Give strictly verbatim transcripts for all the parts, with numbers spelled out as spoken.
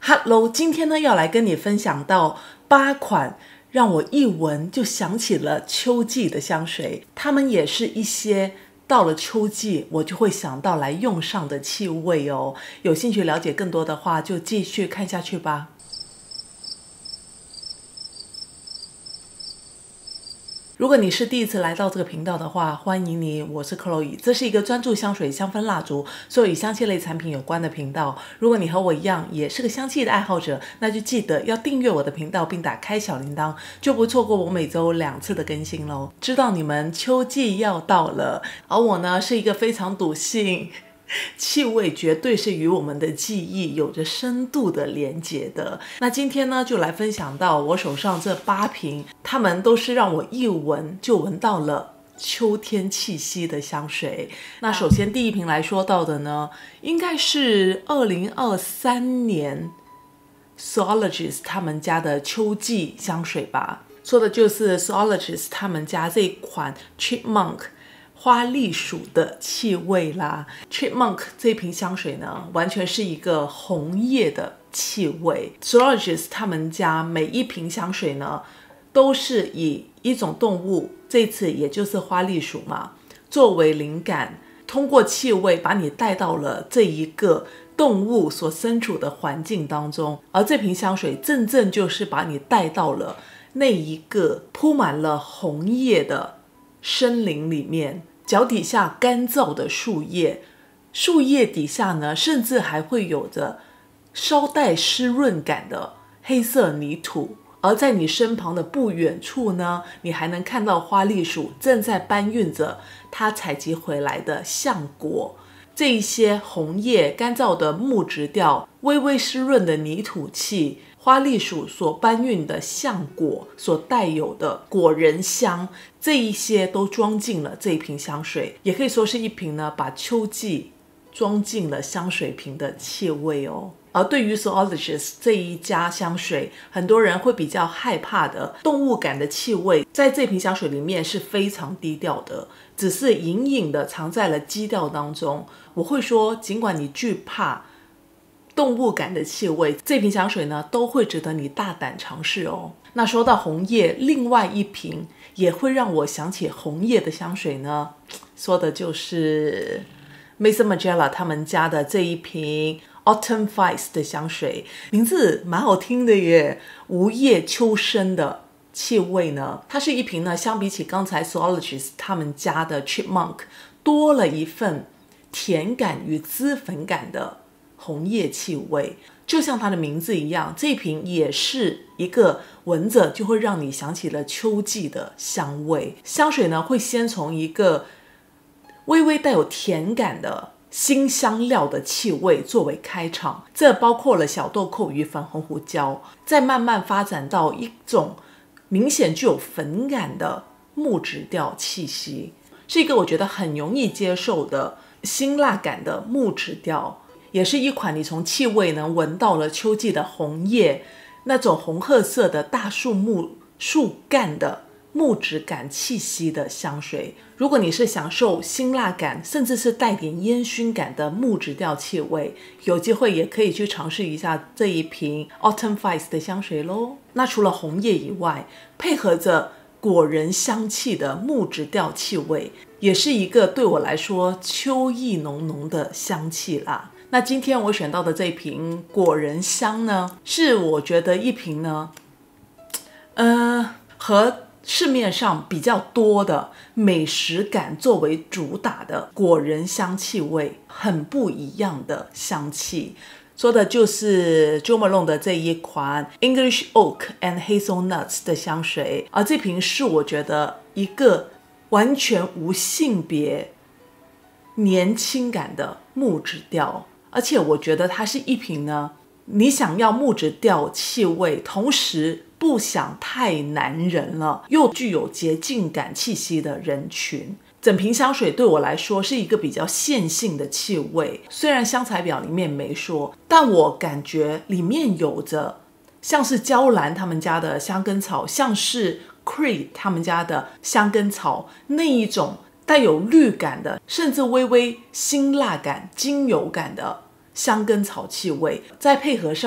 Hello， 今天呢要来跟你分享到八款让我一闻就想起了秋季的香水，它们也是一些到了秋季我就会想到来用上的气味哦。有兴趣了解更多的话，就继续看下去吧。如果你是第一次来到这个频道的话，欢迎你，我是 Chloe， 这是一个专注香水、香氛蜡烛，所有与香气类产品有关的频道。如果你和我一样也是个香气的爱好者，那就记得要订阅我的频道并打开小铃铛，就不错过我每周两次的更新咯。知道你们秋季要到了，而我呢是一个非常笃信气味绝对是与我们的记忆有着深度的连结的。那今天呢就来分享到我手上这八瓶，它们都是让我一闻就闻到了秋天气息的香水。那首先第一瓶来说到的呢，应该是二零二三年 Soilogist 他们家的秋季香水吧，说的就是 Soilogist 他们家这一款 Chipmunk花栗鼠的气味啦。 Chipmunk 这瓶香水呢完全是一个红叶的气味。 Soilogist 他们家每一瓶香水呢都是以一种动物，这次也就是花栗鼠嘛，作为灵感，通过气味把你带到了这一个动物所身处的环境当中，而这瓶香水正正就是把你带到了那一个铺满了红叶的森林里面，脚底下干燥的树叶，树叶底下呢甚至还会有着稍带湿润感的黑色泥土，而在你身旁的不远处呢，你还能看到花栗鼠正在搬运着它采集回来的橡果。这一些红叶、干燥的木质调、微微湿润的泥土气，花栗鼠所搬运的橡果所带有的果仁香，这一些都装进了这一瓶香水，也可以说是一瓶呢把秋季装进了香水瓶的气味哦。而对于 Soilogist 这一家香水，很多人会比较害怕的动物感的气味，在这瓶香水里面是非常低调的，只是隐隐的藏在了基调当中。我会说，尽管你惧怕动物感的气味，这瓶香水呢都会值得你大胆尝试哦。那说到红叶，另外一瓶也会让我想起红叶的香水呢，说的就是 Maison Margiela 他们家的这一瓶 Autumn Vibes 的香水，名字蛮好听的耶，无叶秋深的气味呢。它是一瓶呢相比起刚才 Soilogist 他们家的 Chipmunk 多了一份甜感与脂粉感的红叶气味，就像它的名字一样，这瓶也是一个闻着就会让你想起了秋季的香味。香水呢会先从一个微微带有甜感的辛香料的气味作为开场，这包括了小豆蔻与粉红胡椒，再慢慢发展到一种明显具有粉感的木质调气息，是一个我觉得很容易接受的辛辣感的木质调，也是一款你从气味能闻到了秋季的红叶，那种红褐色的大树木树干的木质感气息的香水。如果你是享受辛辣感甚至是带点烟熏感的木质调气味，有机会也可以去尝试一下这一瓶 Autumn Vibes 的香水咯。那除了红叶以外，配合着果仁香气的木质调气味，也是一个对我来说秋意浓浓的香气啦。那今天我选到的这瓶果仁香呢，是我觉得一瓶呢呃，和市面上比较多的美食感作为主打的果仁香气味很不一样的香气，说的就是 Jo Malone 的这一款 English Oak and Hazelnuts 的香水。而这瓶是我觉得一个完全无性别年轻感的木质调，而且我觉得它是一瓶呢，你想要木质调气味，同时不想太男人了，又具有洁净感气息的人群。整瓶香水对我来说是一个比较线性的气味，虽然香材表里面没说，但我感觉里面有着像是娇兰他们家的香根草，像是 Creed 他们家的香根草，那一种带有绿感的，甚至微微辛辣感、精油感的香根草气味，再配合上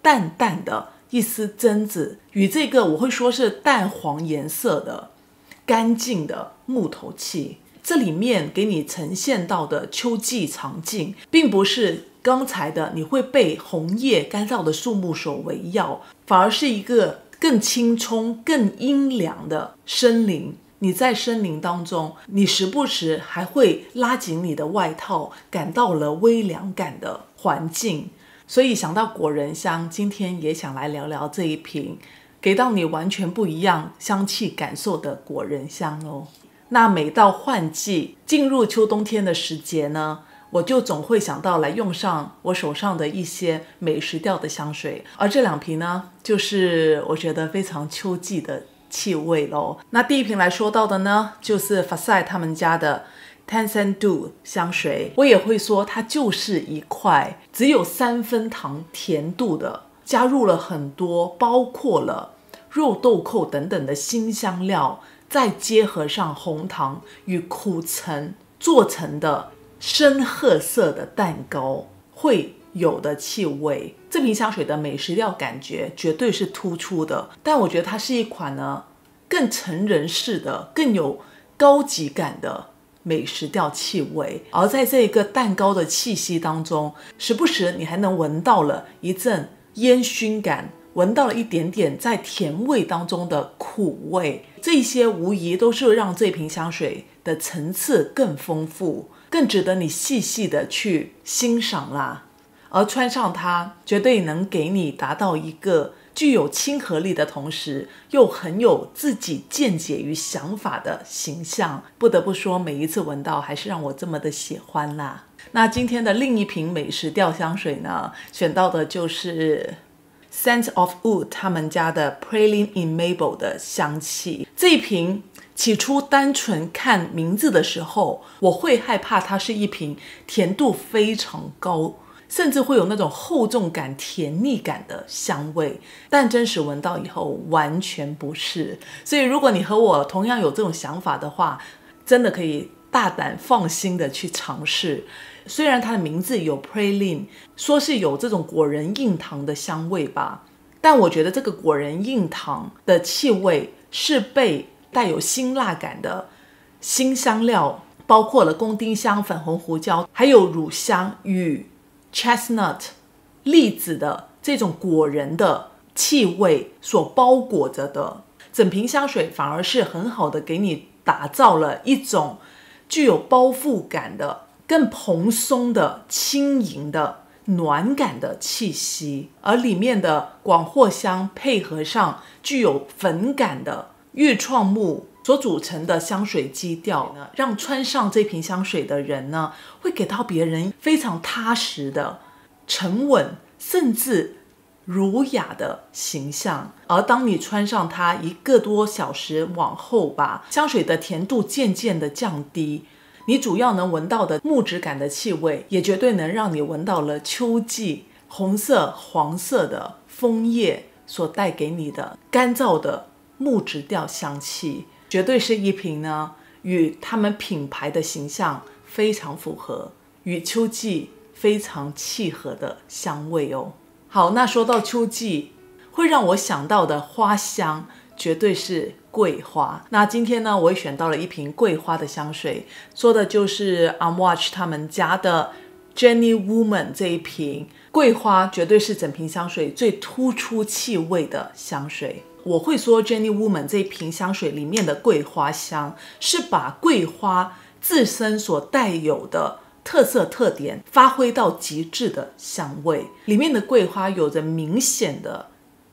淡淡的一丝榛子，与这个我会说是淡黄颜色的干净的木头气，这里面给你呈现到的秋季场景，并不是刚才的你会被红叶干燥的树木所围绕，反而是一个更青葱更阴凉的森林。你在森林当中，你时不时还会拉紧你的外套，感到了微凉感的环境。所以想到果仁香，今天也想来聊聊这一瓶给到你完全不一样香气感受的果仁香哦。那每到换季进入秋冬天的时节呢，我就总会想到来用上我手上的一些美食调的香水，而这两瓶呢，就是我觉得非常秋季的气味咯。那第一瓶来说到的呢，就是 Versailles 他们家的 Tencent 香水，我也会说它就是一块只有三分糖甜度的，加入了很多包括了肉豆蔻等等的辛香料，再结合上红糖与苦橙做成的深褐色的蛋糕会有的气味。这瓶香水的美食调感觉绝对是突出的，但我觉得它是一款呢更成人式的更有高级感的美食调气味。而在这个蛋糕的气息当中，时不时你还能闻到了一阵烟熏感，闻到了一点点在甜味当中的苦味，这些无疑都是让这瓶香水的层次更丰富，更值得你细细的去欣赏啦。而穿上它绝对能给你达到一个具有亲和力的同时又很有自己见解与想法的形象，不得不说每一次闻到还是让我这么的喜欢啦。那今天的另一瓶美食调香水呢，选到的就是Scent of Wood 他们家的 Praline in Maple 的香气。这一瓶起初单纯看名字的时候，我会害怕它是一瓶甜度非常高，甚至会有那种厚重感甜腻感的香味，但真实闻到以后完全不是。所以如果你和我同样有这种想法的话，真的可以大胆放心的去尝试。虽然它的名字有 Praline， 说是有这种果仁硬糖的香味吧，但我觉得这个果仁硬糖的气味是被带有辛辣感的辛香料，包括了公丁香、粉红胡椒，还有乳香与 chestnut 栗子的这种果仁的气味所包裹着的。整瓶香水反而是很好的给你打造了一种具有包覆感的更蓬松的轻盈的暖感的气息，而里面的广藿香配合上具有粉感的愈创木所组成的香水基调呢，让穿上这瓶香水的人呢，会给到别人非常踏实的沉稳甚至儒雅的形象。而当你穿上它一个多小时往后吧，香水的甜度渐渐的降低，你主要能闻到的木质感的气味也绝对能让你闻到了秋季红色黄色的枫叶所带给你的干燥的木质调香气，绝对是一瓶呢与他们品牌的形象非常符合，与秋季非常契合的香味哦。好，那说到秋季会让我想到的花香绝对是桂花。那今天呢，我也选到了一瓶桂花的香水，说的就是 Amouage 他们家的 Jenny Woman 这一瓶桂花，绝对是整瓶香水最突出气味的香水。我会说 Jenny Woman 这一瓶香水里面的桂花香是把桂花自身所带有的特色特点发挥到极致的香味，里面的桂花有着明显的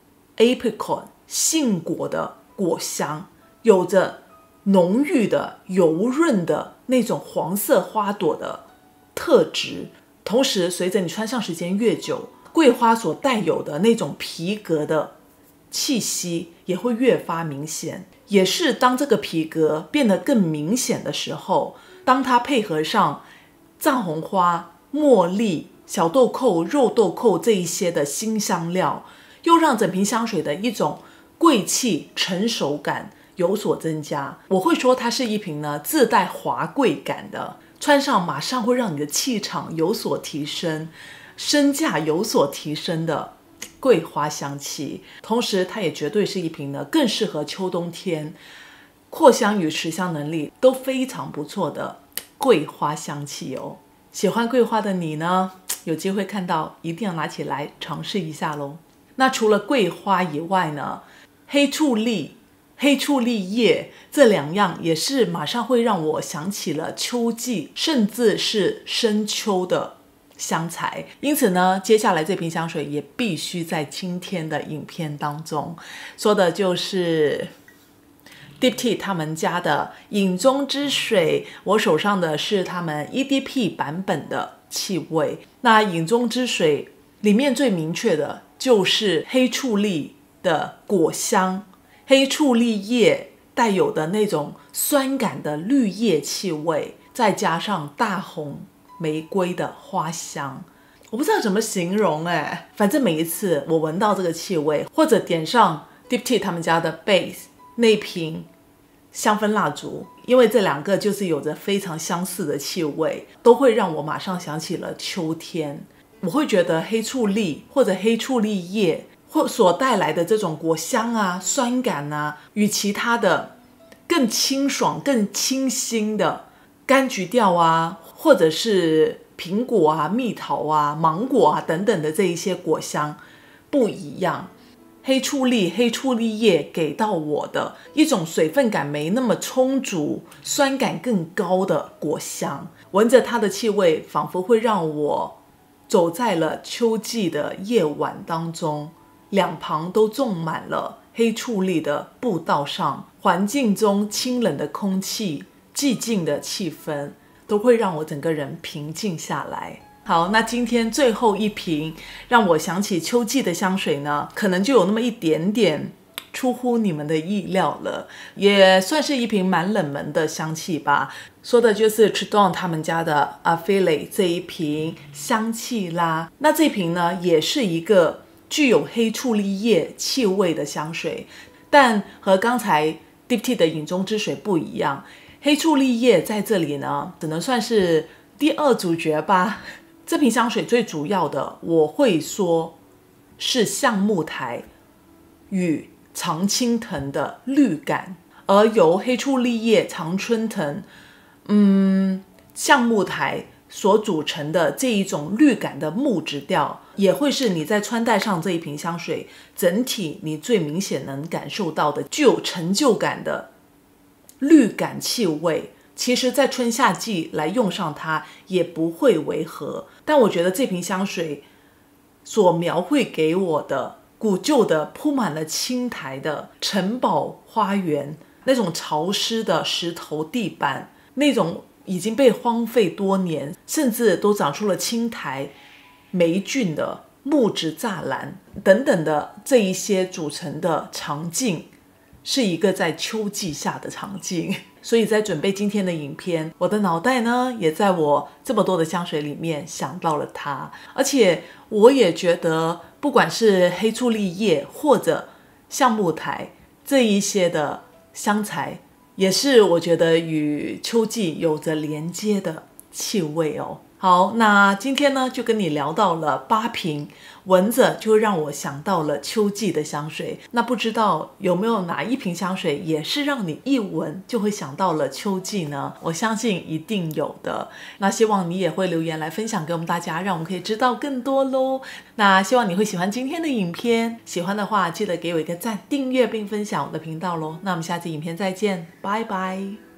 apricot 杏果的果香，有着浓郁的油润的那种黄色花朵的特质，同时随着你穿上时间越久，桂花所带有的那种皮革的气息也会越发明显。也是当这个皮革变得更明显的时候，当它配合上藏红花、茉莉、小豆蔻、肉豆蔻这一些的辛香料，又让整瓶香水的一种贵气成熟感有所增加。我会说它是一瓶呢自带华贵感的，穿上马上会让你的气场有所提升，身价有所提升的桂花香气，同时它也绝对是一瓶呢更适合秋冬天，扩香与持香能力都非常不错的桂花香气哦。喜欢桂花的你呢，有机会看到一定要拿起来尝试一下咯。那除了桂花以外呢，黑醋栗、黑醋栗叶这两样也是马上会让我想起了秋季，甚至是深秋的香材。因此呢，接下来这瓶香水也必须在今天的影片当中说的就是 Diptyque 他们家的影中之水。我手上的是他们 E D P 版本的气味。那影中之水里面最明确的就是黑醋栗的果香，黑醋栗叶带有的那种酸感的绿叶气味，再加上大红玫瑰的花香，我不知道怎么形容哎。反正每一次我闻到这个气味，或者点上 Diptyque 他们家的 Base 那瓶香氛蜡烛，因为这两个就是有着非常相似的气味，都会让我马上想起了秋天。我会觉得黑醋栗或者黑醋栗叶或所带来的这种果香啊、酸感啊，与其他的更清爽、更清新的柑橘调啊，或者是苹果啊、蜜桃啊、芒果啊等等的这一些果香不一样。黑醋栗、黑醋栗叶给到我的一种水分感没那么充足、酸感更高的果香，闻着它的气味，仿佛会让我走在了秋季的夜晚当中，两旁都种满了黑醋栗的步道上，环境中清冷的空气、寂静的气氛，都会让我整个人平静下来。好，那今天最后一瓶让我想起秋季的香水呢，可能就有那么一点点出乎你们的意料了，也算是一瓶蛮冷门的香气吧。说的就是 Chdon 他们家的 Affile 这一瓶香气啦。那这瓶呢，也是一个具有黑醋栗叶气味的香水，但和刚才 Diptyque 的影中之水不一样，黑醋栗叶在这里呢，只能算是第二主角吧。这瓶香水最主要的，我会说是橡木苔与常青藤的绿感，而由黑醋栗叶、常春藤、嗯，橡木苔所组成的这一种绿感的木质调，也会是你在穿戴上这一瓶香水整体你最明显能感受到的具有成就感的绿感气味。其实在春夏季来用上它也不会违和，但我觉得这瓶香水所描绘给我的古旧的铺满了青苔的城堡花园，那种潮湿的石头地板，那种已经被荒废多年甚至都长出了青苔霉菌的木质栅栏等等的这一些组成的场景，是一个在秋季下的场景。所以在准备今天的影片，我的脑袋呢也在我这么多的香水里面想到了它。而且我也觉得不管是黑醋栗叶或者橡木苔这一些的香材，也是我觉得与秋季有着连接的气味哦。好，那今天呢就跟你聊到了八瓶闻着就让我想到了秋季的香水。那不知道有没有哪一瓶香水也是让你一闻就会想到了秋季呢？我相信一定有的。那希望你也会留言来分享给我们大家，让我们可以知道更多咯。那希望你会喜欢今天的影片，喜欢的话记得给我一个赞、订阅并分享我的频道咯。那我们下期影片再见，拜拜。